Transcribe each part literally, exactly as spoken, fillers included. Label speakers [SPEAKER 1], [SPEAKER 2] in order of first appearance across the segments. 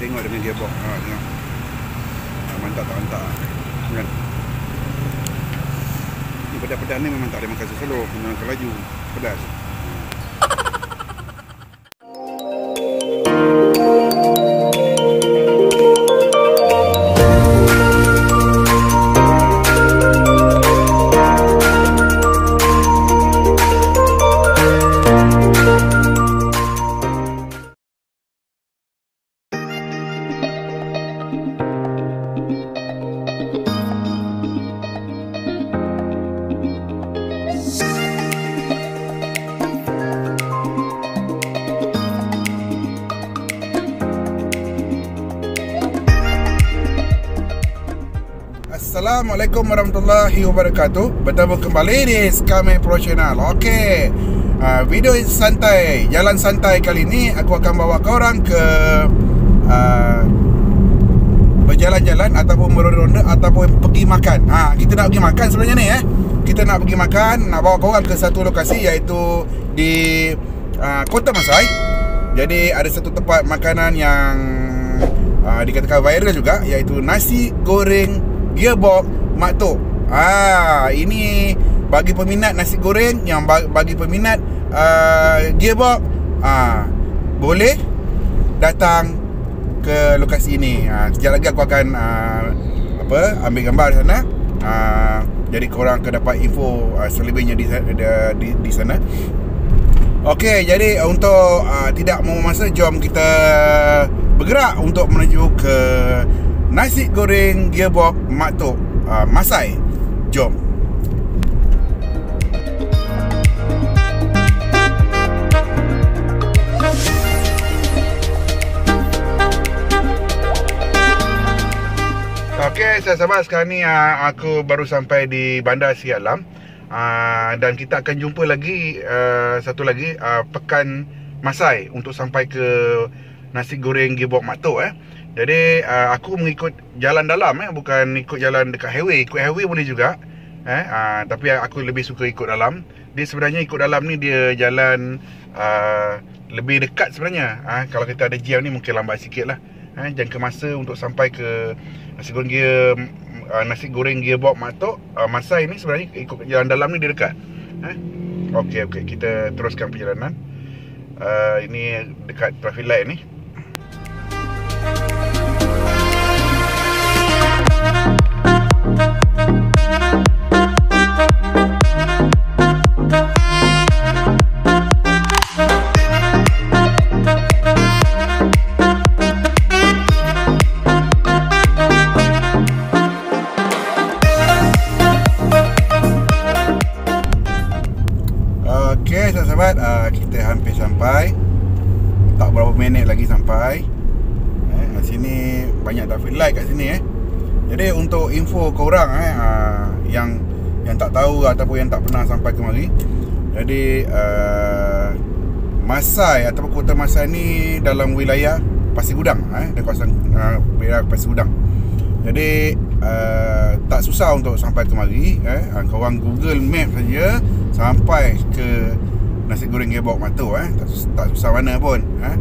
[SPEAKER 1] tengok dengan gearbox. Ha, tengok. Ha, mantap tak mantap kan. Ni pedas-pedas ni memang tak ada makan selalu, memang kelaju pedas. Assalamualaikum warahmatullahi wabarakatuh. Bertemu kembali di Skame Pro Channel. Okey, uh, video santai, jalan santai kali ini aku akan bawa korang ke uh, berjalan-jalan ataupun meronda ataupun pergi makan. Ha, kita nak pergi makan sebenarnya ni eh. Kita nak pergi makan, nak bawa korang ke satu lokasi iaitu di uh, Kota Masai. Jadi ada satu tempat makanan yang uh, dikatakan viral juga, iaitu nasi goreng gearbox Mak Tok. Ah, ini bagi peminat nasi goreng, yang bagi peminat uh, gearbox, ah, boleh datang ke lokasi ini. Ah, sekejap lagi aku akan uh, apa ambil gambar di sana. Ah, jadi korang akan dapat info uh, selebihnya di, di di sana. Okey, jadi untuk uh, tidak membuang masa, jom kita bergerak untuk menuju ke nasi goreng gearbox Mak Tok uh, Masai. Jom. Okey, sahabat, sekarang ni uh, aku baru sampai di Bandar Shah Alam. Uh, dan kita akan jumpa lagi uh, satu lagi uh, Pekan Masai untuk sampai ke nasi goreng gearbox Mak Tok eh. Jadi uh, aku mengikut jalan dalam eh, bukan ikut jalan dekat highway. Ikut highway boleh juga eh, uh, tapi aku lebih suka ikut dalam. Dia sebenarnya ikut dalam ni dia jalan uh, lebih dekat sebenarnya. uh, Kalau kita ada jam ni mungkin lambat sikit lah eh, jangka masa untuk sampai ke nasi goreng gear, uh, nasi goreng gearbox Mak Tok uh, Masai ni sebenarnya ikut jalan dalam ni dia dekat eh. Okey, okey, kita teruskan perjalanan. uh, Ini dekat traffic light ni. Okey sahabat, uh, kita hampir sampai. Tak berapa minit lagi sampai. Eh, kat sini banyak traffic light kat sini eh. Jadi untuk info korang eh, uh, yang yang tak tahu ataupun yang tak pernah sampai kemari. Jadi uh, Masai ataupun Kota Masai ni dalam wilayah Pasir Gudang eh, di kawasan uh, wilayah Pasir Gudang. Jadi uh, tak susah untuk sampai kemari eh. Uh, korang Google Map saja sampai ke nasi goreng gearbox Mak Tok eh. Tak, tak susah mana pun eh.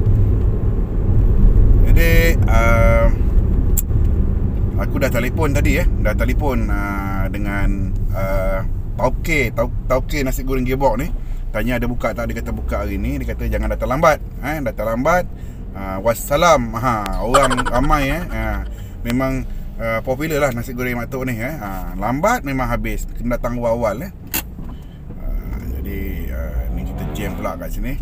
[SPEAKER 1] Jadi uh, aku dah telefon tadi eh, dah telefon uh, dengan uh, Tauke, Tauke nasi goreng gearbox ni. Tanya ada buka tak, dia kata buka hari ni. Dia kata jangan datang lambat eh, datang lambat uh, wassalam. Ha, orang ramai eh. Uh, memang uh, popular lah nasi goreng Mak Tok ni eh. Uh, lambat memang habis, kena datang awal-awal eh. Uh, jadi uh, ni kita jam pula kat sini.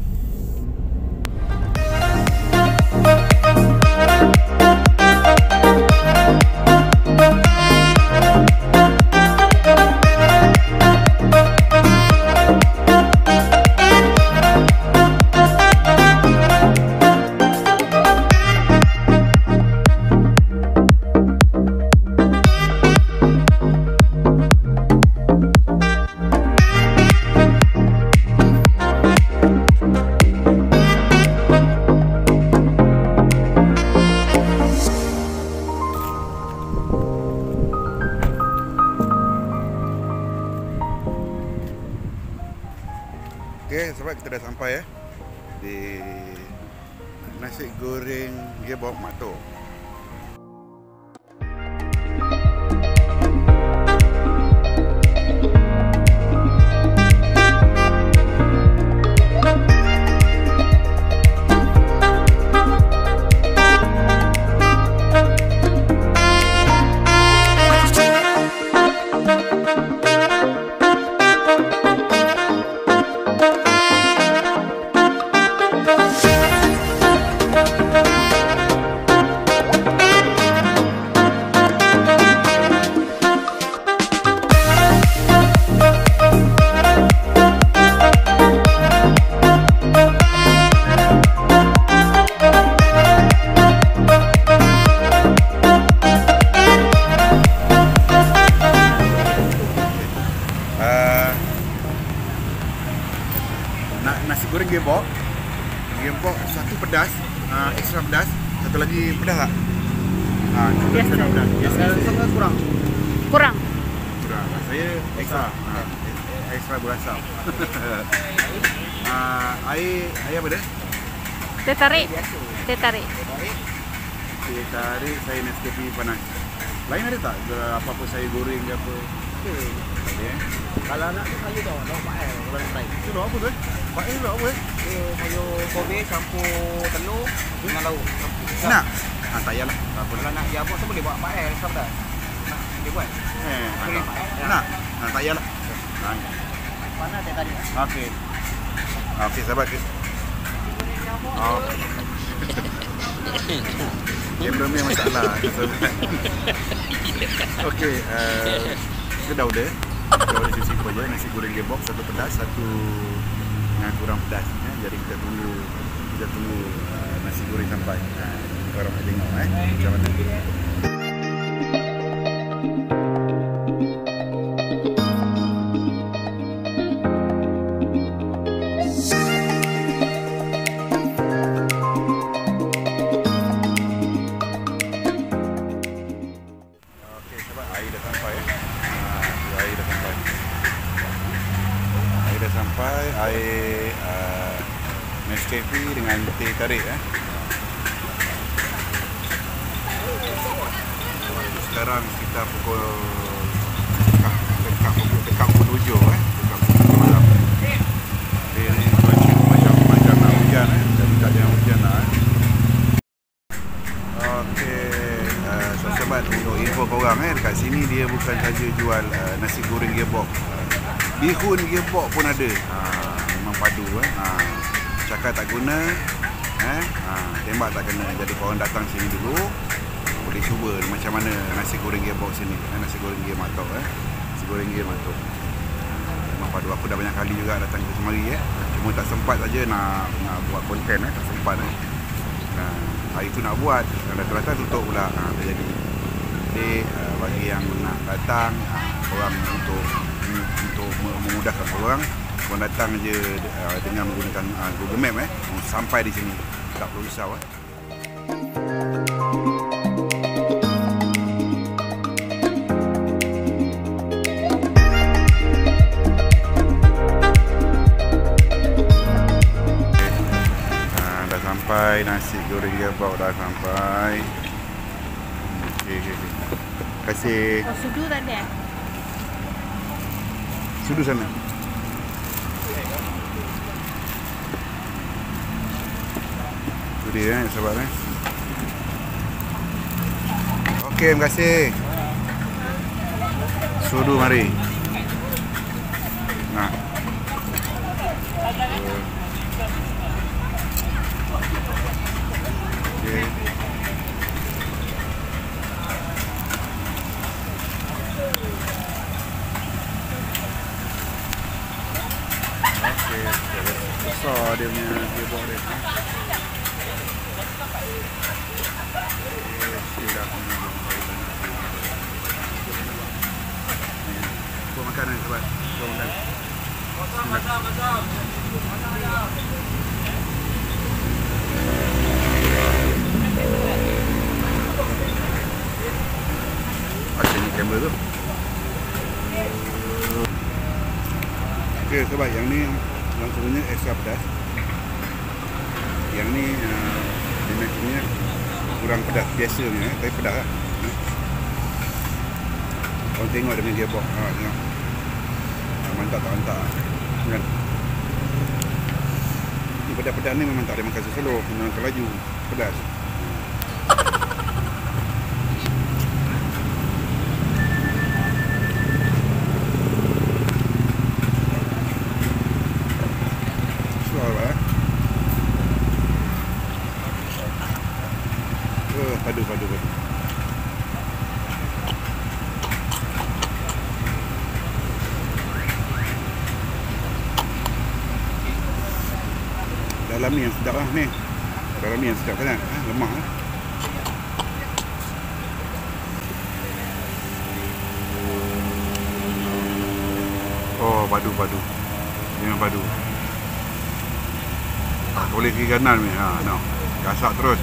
[SPEAKER 1] Okey, sebab kita dah sampai eh di nasi goreng gebok mato. Nasi goreng gebok, gebok satu pedas, uh, ekstra pedas, satu lagi pedas tak? Ah,
[SPEAKER 2] biasa.
[SPEAKER 1] Pedas. Biasa
[SPEAKER 2] kurang. Kurang.
[SPEAKER 1] Kurang. Saya ekstra. Ah, ekstra berasam. Ah, air air apa dah?
[SPEAKER 2] Teh tarik. Teh tarik.
[SPEAKER 1] Teh tarik saya Nescafe panas. Lain ada tak? Ke apa-apa saya goreng ke apa?
[SPEAKER 3] Okay.
[SPEAKER 1] Ada eh?
[SPEAKER 3] Kalau nak tu kayu tu, nak pakai kalau nak pakai.
[SPEAKER 1] Itu apa tu? Pakai tu apa?
[SPEAKER 3] Dia kayu kobe campur telur dengan lauk.
[SPEAKER 1] Nak? Ah, tak payahlah. Tak apa.
[SPEAKER 3] Kalau nak dia buat tu boleh buat pakai sama dah. Nak dia buat.
[SPEAKER 1] Eh,
[SPEAKER 3] Boleh pakai.
[SPEAKER 1] nak? Ah, tak payahlah. Ah.
[SPEAKER 3] Mana teh tadi?
[SPEAKER 1] Okey. Okey, sahabat ke? Oh. Kamera ni masalah. Okey, uh, kita dah order. Kita order simple je, nasi goreng gebok satu pedas, satu yang kurang pedas. Eh. Jadi kita tunggu kita tunggu uh, nasi goreng sampai. Uh, korang nak tengok eh macam mana. Sampai air uh, Nescafe dengan teh tarik eh. Sekarang sekitar pukul dekat dekat pukul dekat pukul tujuh eh. Dekat pukul tujuh malam. Ini cuaca macam macam nak hujan eh. Tapi tak ada hujan lah eh. Okey, uh, sahabat untuk info korang eh, dekat sini dia bukan saja jual uh, nasi goreng gebok. Bihun gebok pun ada. Ha, memang padu eh. Ha, cakap tak guna eh. Ha, tembak tak kena. Jadi korang datang sini dulu boleh cuba macam mana nasi goreng gebok sini. Eh, nasi goreng gebok matok eh. Nasi goreng gebok matok. Memang padu. Aku dah banyak kali juga datang ke semari eh. Cuma tak sempat saja nak nak buat konten eh, tak sempat eh. Nah, hari tu nak buat, kalau terletak tutup pula. Ha, jadi jadi uh, bagi yang nak datang, uh, orang untuk untuk memudahkan orang, korang datang je uh, dengan menggunakan uh, Google Map eh, sampai di sini, tak perlu risau eh. Uh, dah sampai, nasi goreng gebok dah sampai. Okey, okey, okey. Terima kasih.
[SPEAKER 2] Oh, sudu tak ada?
[SPEAKER 1] Sudu sana. Itu dia eh, sahabat eh. Okey, terima kasih. Sudu mari. Nah. Okey. Besar dia punya gebok dia. Buat makanan sahabat. Buat makan. Macam ni kamera tu. Okey sahabat, yang ni langsungnya extra pedas. Yang ni uh, Ini kurang pedas biasa ni eh. Tapi pedas lah. Korang tengok dengan gearbox. Ha, tengok. Ha, mantap tak mantap. Kan? Ni pedas-pedas ni memang tak ada makan selalu. Kena makan laju. Pedas. Padu, padu, padu. Dalam ni yang sedap lah ni. Dalam ni yang sedap kan? Ha, lemak lah. Oh, padu, padu. Memang padu. Ha, boleh kiri kanan ni. Ha, no. Gasak terus.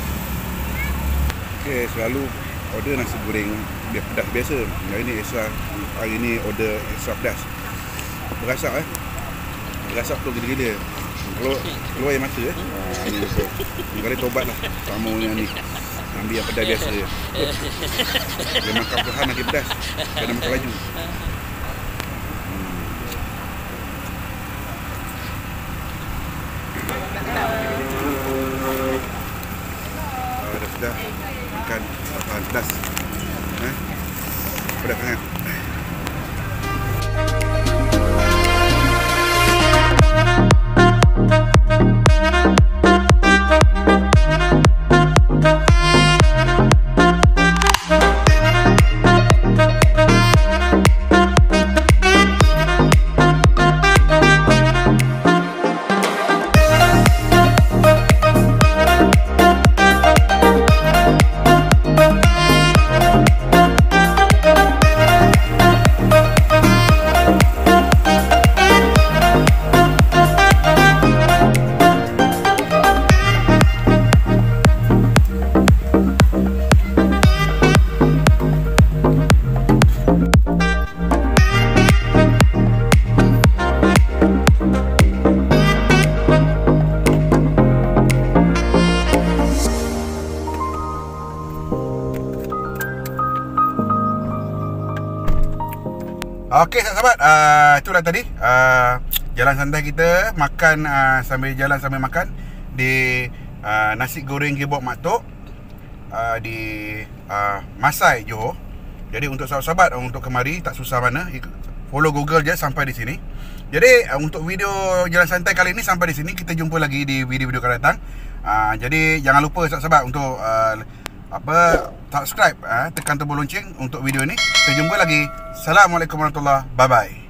[SPEAKER 1] Okay, selalu order nasi goreng biar pedas biasa. Hari ni extra, hari ni order extra pedas. Berasak eh. Berasak tu gila-gila. Kalau keluar air mata eh. Ha, ni betul. Ni kali tobat lah. Sama yang ni. Ambil yang pedas biasa je. Dia makan perlahan nanti pedas. Kena makan laju. Hmm. Dah sudah. Makan apa pedas. Eh? Pedas sangat. Okey sahabat, uh, itulah tadi uh, jalan santai kita makan uh, sambil jalan sambil makan di uh, nasi goreng gearbox Mak Tok uh, di uh, Masai, Johor. Jadi untuk sahabat-sahabat untuk kemari tak susah mana, follow Google je sampai di sini. Jadi uh, untuk video jalan santai kali ini sampai di sini. Kita jumpa lagi di video-video akan datang. uh, Jadi jangan lupa sahabat-sahabat untuk uh, apa subscribe, eh, tekan tombol lonceng untuk video ini. Kita jumpa lagi. Assalamualaikum warahmatullahi wabarakatuh. Bye bye.